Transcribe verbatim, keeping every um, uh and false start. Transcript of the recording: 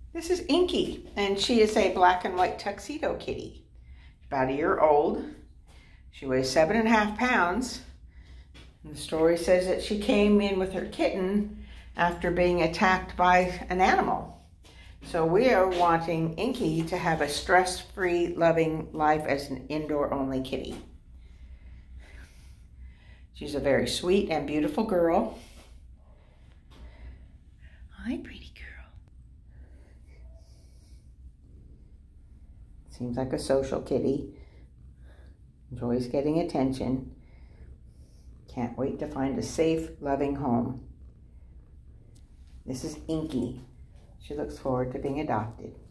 This is Inky, and she is a black and white tuxedo kitty. About a year old. She weighs seven and a half pounds. And the story says that she came in with her kitten after being attacked by an animal. So we are wanting Inky to have a stress-free, loving life as an indoor-only kitty. She's a very sweet and beautiful girl. Hi, pretty girl. Seems like a social kitty. Enjoys getting attention. Can't wait to find a safe, loving home. This is Inky. She looks forward to being adopted.